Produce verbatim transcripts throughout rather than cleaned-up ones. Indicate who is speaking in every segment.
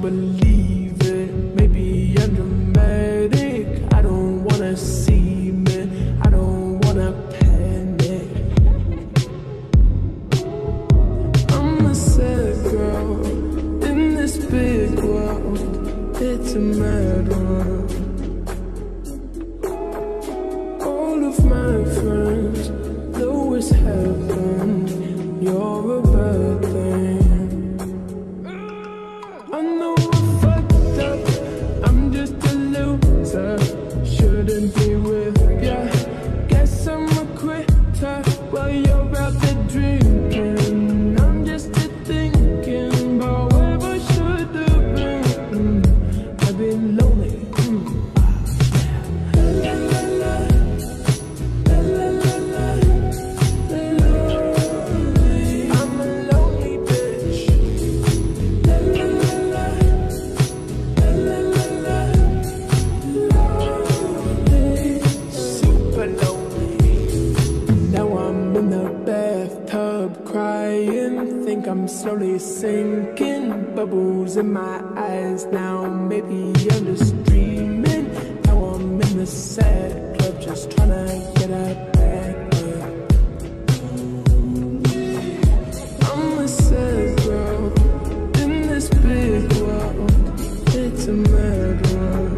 Speaker 1: believe it. Maybe I'm dramatic, I don't wanna see me, I don't wanna panic. I'm a sad girl in this big world, it's a mad world. All of my friends know it's heaven, you're a bad thing. I know I fucked up, I'm just a loser, shouldn't be with ya. Guess I'm a quitter while you're out there drinking. I'm just a thinking about where I should have been. Mm, I've been lonely. Mm. La la la, la la la la, lonely. I'm a lonely bitch. La la la la, la la la la, lonely. Super lonely. Now I'm in the bathtub crying, think I'm slowly sinking. Bubbles in my eyes now, maybe I'm just dreaming. Now I'm in the sad club, just tryna get out back up. I'm a sad girl in this big world, it's a mad world.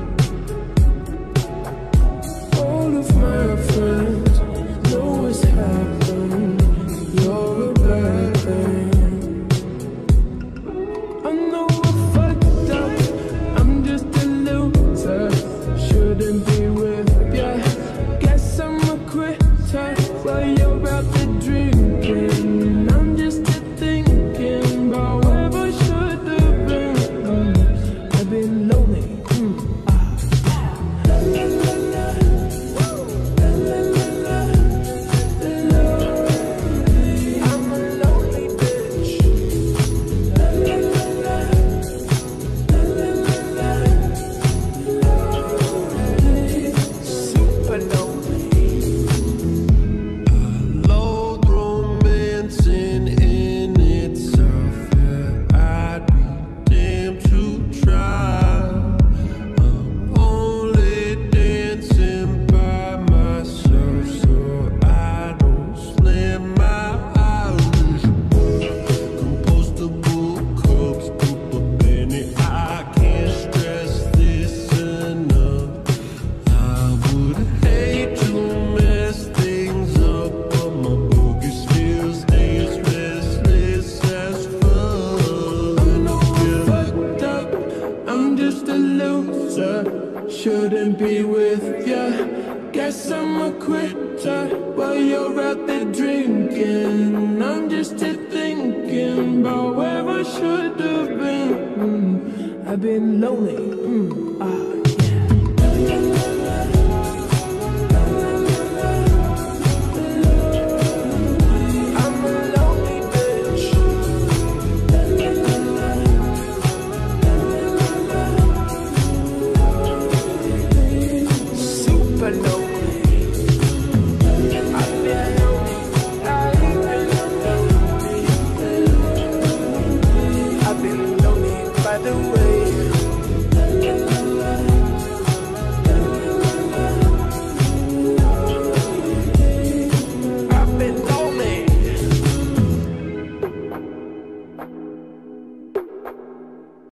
Speaker 1: All of my friends know it's happened, you're a bad thing. I know I fucked up, I'm just a loser, shouldn't be with ya. Guess I'm a quitter while you're out there drinking. I'm just a thinking about where I should have been. Mm, I've been lonely. Mm, ah. La la la la, la la la la, lonely. I'm a lonely bitch. La la la la, la la la la, lonely. Super lonely.
Speaker 2: Loathe romancing in itself, yeah, I'd be damned to try. I'm only dancing by myself, so I don't slam my eyes. Compostable cups, super BENEE, I can't stress this enough. I would hate to mess things up, but my bogus still stays restless as fuck.
Speaker 1: I know I fucked up, I'm just a loser, shouldn't be with ya. Guess I'm a quitter while you're out there drinking. I'm just a thinking about where I should have been. Mm, I've been lonely. Mm, ah.